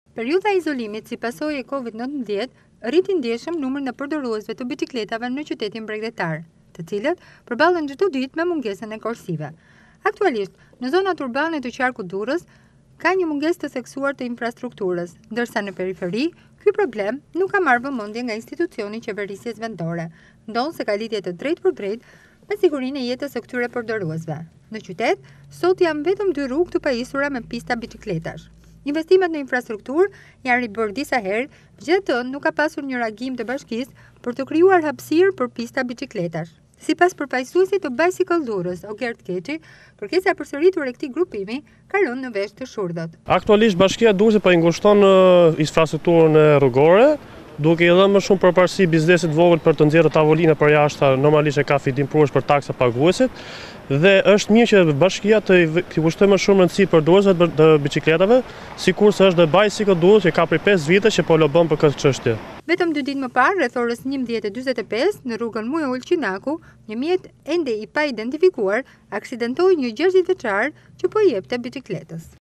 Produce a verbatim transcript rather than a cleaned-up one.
Periudha e izolimit si pasojë e Covid nëntëmbëdhjetë rriti ndjeshëm numrin e përdoruesve të biçikletave në qytetin bregdetar, të cilët përballen çdo ditë me mungesën e korsive. Aktualisht, në zonat urbane të qarkut Durrës ka një mungesë të theksuar të infrastrukturës, ndërsa në periferi ky problem nuk ka marrë vëmendje nga institucioni i qeverisjes vendore, ndonë se ka lidhje të drejtë për drejtë me sigurinë e jetës së këtyre përdoruesve. Në qytet, sot janë vetëm dy rrugë të pajisura me pista biçikletash. Investimet në infrastrukturë janë ribërë disa herë, megjithatë nuk ka pasur një reagim të bashkisë për të krijuar hapësirë për pista biçikletash. Sipas përfaqësuesit të Bicycle Durrës, Durrës Kërkesa, kërkesa për sëritur e këtij grupimi ka rënë në vesh të shurdhët. Aktualisht bashkia e Durrësit po i ngushton infrastrukturën rrugore, duke i dhënë më shumë përparësi biznesit vogël për të nxjerrë tavolinë për jashtë, normalisht e ka fitim prush për taksa paguesit, dhe është mirë që bashkia të i kushtojë më shumë rëndësi për përdoruesve të biçikletave, sikurse është dhe Bicycle Durrës që ka prej pesë vite që po lobon për këtë çështje. Vetëm dy ditë më parë, rreth orës njëmbëdhjetë e dymbëdhjetë e pesë, në rrugën Mujo Ulqinaku, një mjet ende i pa identifikuar aksidentojë një gjashtë vjeçar që po i jepte biçikletës.